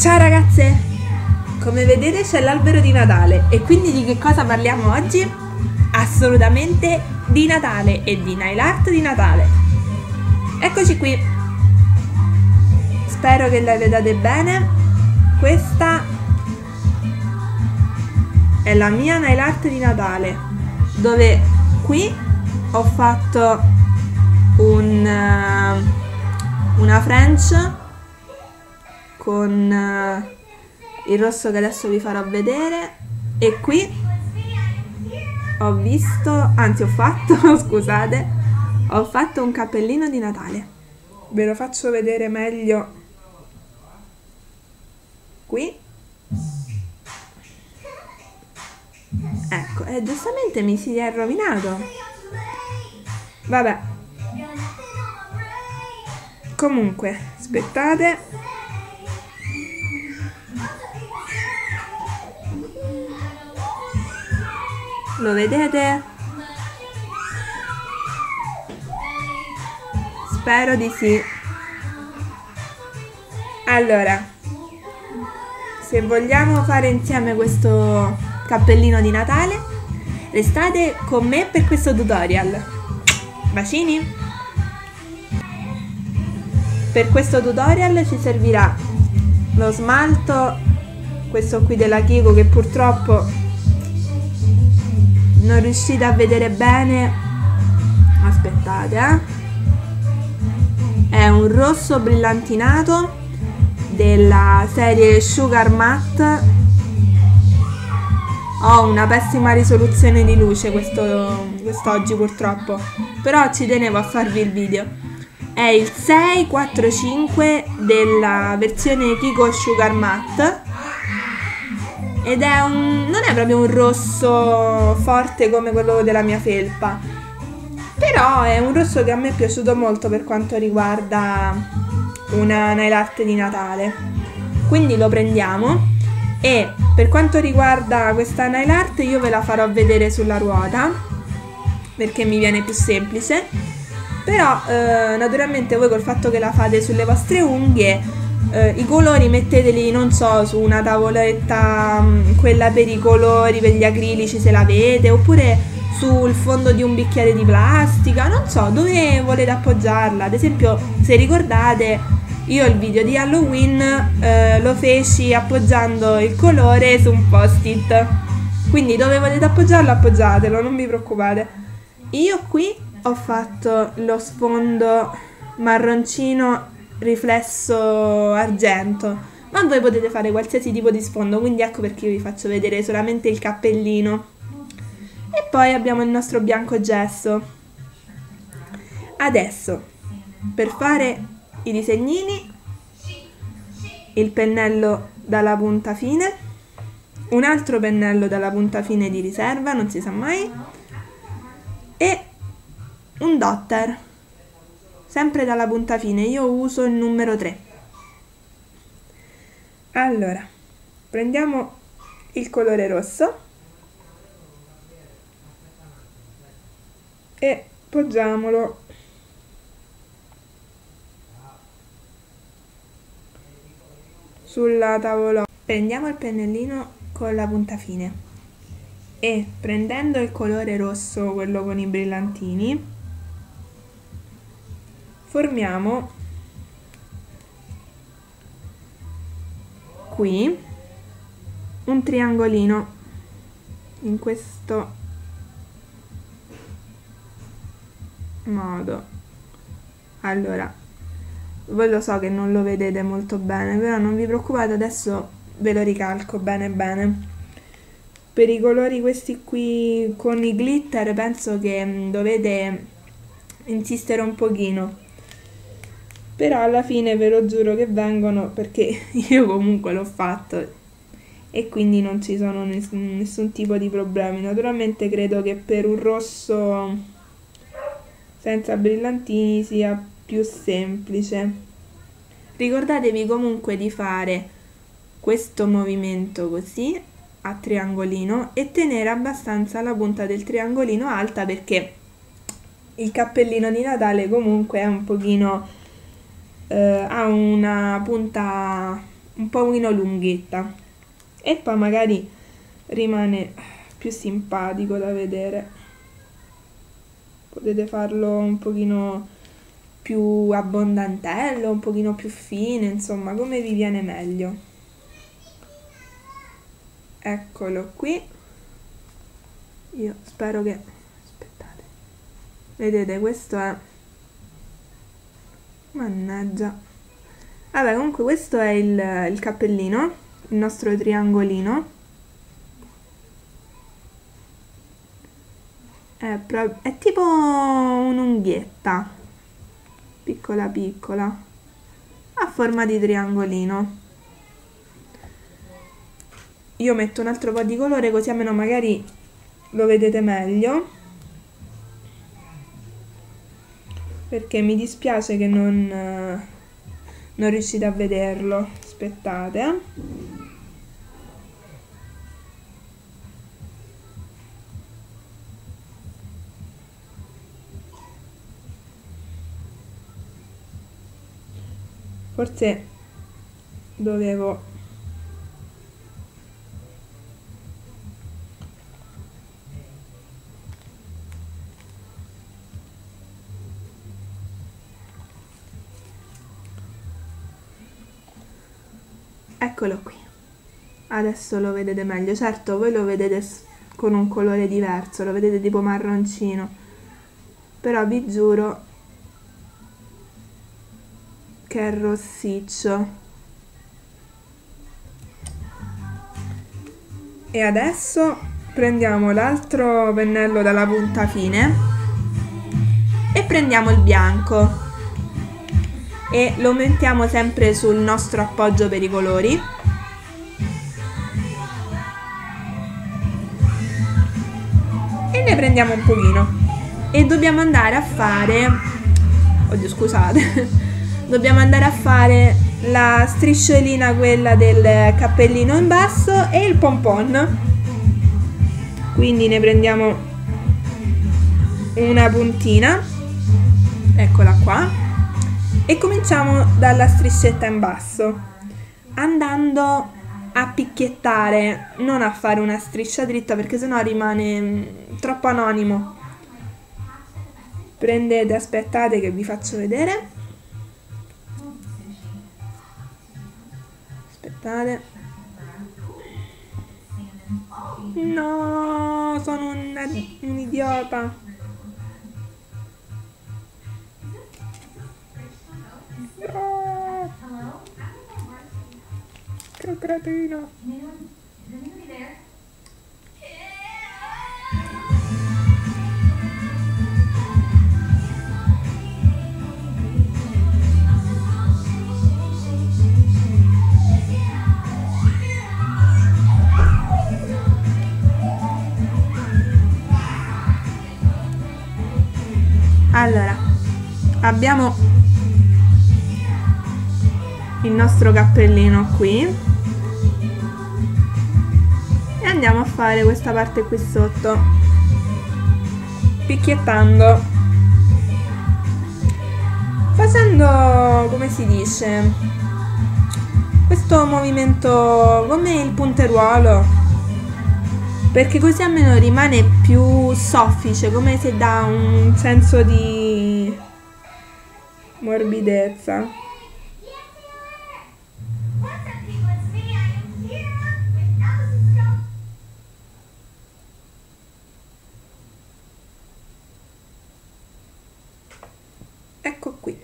Ciao ragazze! Come vedete c'è l'albero di Natale e quindi di che cosa parliamo oggi? Assolutamente di Natale e di nail art di Natale. Eccoci qui. Spero che la vedate bene. Questa è la mia nail art di Natale, dove qui ho fatto una French con il rosso che adesso vi farò vedere, e qui ho fatto scusate, ho fatto un cappellino di Natale. Ve lo faccio vedere meglio qui. Ecco, e giustamente mi si è rovinato. Vabbè. Comunque, aspettate. Lo vedete? Spero di sì. Allora, se vogliamo fare insieme questo cappellino di Natale, restate con me per questo tutorial. Bacini! Per questo tutorial ci servirà lo smalto, questo qui della Kiko, che purtroppo non riuscite a vedere bene. Aspettate, è un rosso brillantinato della serie Sugar Matte. Ho una pessima risoluzione di luce quest'oggi purtroppo, però ci tenevo a farvi il video. È il 645 della versione Kiko Sugar Matte ed non è proprio un rosso forte come quello della mia felpa, però è un rosso che a me è piaciuto molto per quanto riguarda una nail art di Natale. Quindi lo prendiamo, e per quanto riguarda questa nail art io ve la farò vedere sulla ruota perché mi viene più semplice, però naturalmente voi col fatto che la fate sulle vostre unghie, i colori metteteli, non so, su una tavoletta, quella per i colori, per gli acrilici se l'avete, oppure sul fondo di un bicchiere di plastica, non so dove volete appoggiarla. Ad esempio, se ricordate, io il video di Halloween lo feci appoggiando il colore su un post-it, quindi dove volete appoggiarlo appoggiatelo, non vi preoccupate. Io qui ho fatto lo sfondo marroncino riflesso argento, ma voi potete fare qualsiasi tipo di sfondo, quindi ecco perché io vi faccio vedere solamente il cappellino. E poi abbiamo il nostro bianco gesso. Adesso, per fare i disegnini, il pennello dalla punta fine, un altro pennello dalla punta fine di riserva, non si sa mai, e un dotter sempre dalla punta fine. Io uso il numero 3. Allora, prendiamo il colore rosso e poggiamolo sulla tavolozza. Prendiamo il pennellino con la punta fine e, prendendo il colore rosso, quello con i brillantini, formiamo qui un triangolino in questo modo. Allora, voi lo so che non lo vedete molto bene, però non vi preoccupate, adesso ve lo ricalco bene bene. Per i colori questi qui con i glitter penso che dovete insistere un pochino, però alla fine ve lo giuro che vengono, perché io comunque l'ho fatto e quindi non ci sono nessun tipo di problemi. Naturalmente credo che per un rosso senza brillantini sia più semplice. Ricordatevi comunque di fare questo movimento così a triangolino e tenere abbastanza la punta del triangolino alta, perché il cappellino di Natale comunque è un pochino ha una punta un pochino lunghetta e poi magari rimane più simpatico da vedere. Potete farlo un pochino più abbondantello, un pochino più fine, insomma, come vi viene meglio. Eccolo qui. Io spero che... aspettate. Vedete, questo è... mannaggia. Vabbè, comunque questo è il cappellino, il nostro triangolino. È tipo un'unghietta, piccola piccola, a forma di triangolino. Io metto un altro po' di colore così almeno magari lo vedete meglio, perché mi dispiace che non riuscite a vederlo. Aspettate. Forse dovevo... Eccolo qui. Adesso lo vedete meglio. Certo, voi lo vedete con un colore diverso, lo vedete tipo marroncino. Però vi giuro che è rossiccio. E adesso prendiamo l'altro pennello dalla punta fine e prendiamo il bianco e lo mettiamo sempre sul nostro appoggio per i colori. E ne prendiamo un pochino e dobbiamo andare a fare... oddio, scusate. Dobbiamo andare a fare la strisciolina, quella del cappellino in basso, e il pompon. Quindi ne prendiamo una puntina, eccola qua, e cominciamo dalla striscetta in basso, andando a picchiettare, non a fare una striscia dritta perché sennò rimane troppo anonimo. Prendete, aspettate che vi faccio vedere. Aspettate. No, sono un idiota. No. Che cretino. Allora, abbiamo il nostro cappellino qui e andiamo a fare questa parte qui sotto, picchiettando, facendo, come si dice, questo movimento come il punteruolo, perché così almeno rimane più soffice, come se dà un senso di morbidezza. Ecco qui.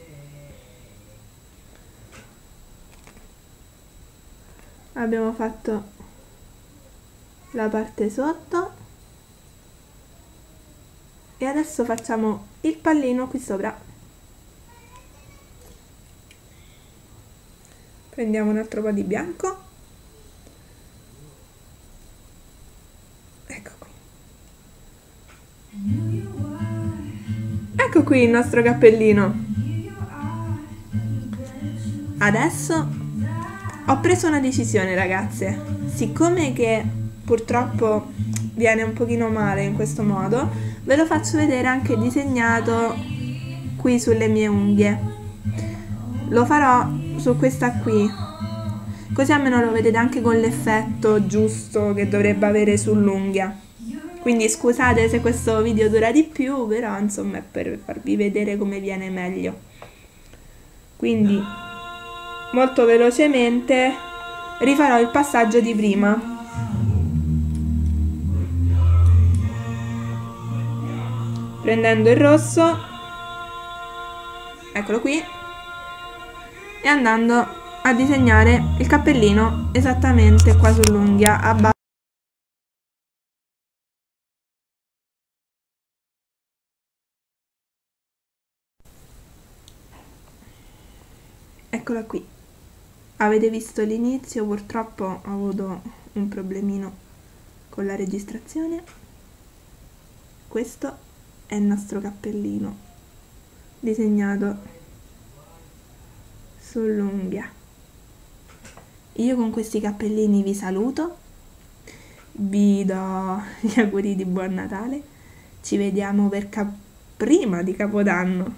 Abbiamo fatto la parte sotto e adesso facciamo il pallino qui sopra. Prendiamo un altro po' di bianco, ecco qui. Ecco qui il nostro cappellino. Adesso ho preso una decisione, ragazze. Siccome che purtroppo viene un pochino male in questo modo, ve lo faccio vedere anche disegnato qui sulle mie unghie. Lo farò su questa qui, così almeno lo vedete anche con l'effetto giusto che dovrebbe avere sull'unghia. Quindi scusate se questo video dura di più, però insomma è per farvi vedere come viene meglio. Quindi molto velocemente rifarò il passaggio di prima. Prendendo il rosso, eccolo qui, e andando a disegnare il cappellino esattamente qua sull'unghia a base. Eccola qui. Avete visto l'inizio, purtroppo ho avuto un problemino con la registrazione. Questo è il nostro cappellino disegnato sull'unghia. Io con questi cappellini vi saluto, vi do gli auguri di buon Natale, ci vediamo prima di Capodanno.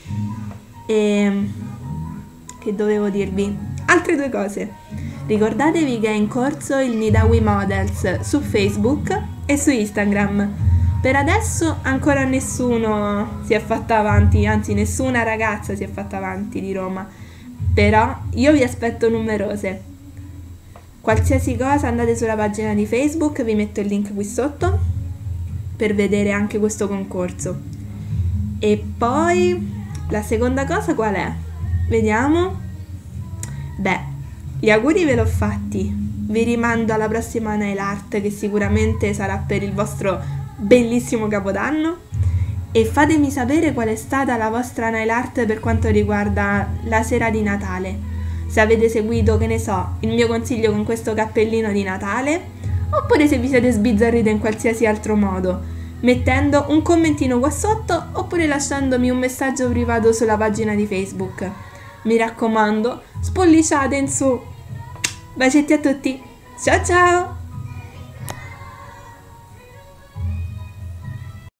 E che dovevo dirvi? Altre due cose. Ricordatevi che è in corso il Nidawi Models su Facebook e su Instagram. Per adesso ancora nessuno si è fatta avanti, anzi nessuna ragazza si è fatta avanti di Roma, però io vi aspetto numerose. Qualsiasi cosa andate sulla pagina di Facebook, vi metto il link qui sotto per vedere anche questo concorso. E poi la seconda cosa qual è? Vediamo. Beh, gli auguri ve l'ho fatti, vi rimando alla prossima nail art che sicuramente sarà per il vostro bellissimo Capodanno, e fatemi sapere qual è stata la vostra nail art per quanto riguarda la sera di Natale, se avete seguito, che ne so, il mio consiglio con questo cappellino di Natale, oppure se vi siete sbizzarriti in qualsiasi altro modo, mettendo un commentino qua sotto oppure lasciandomi un messaggio privato sulla pagina di Facebook. Mi raccomando, spolliciate in su. Bacetti a tutti, ciao ciao!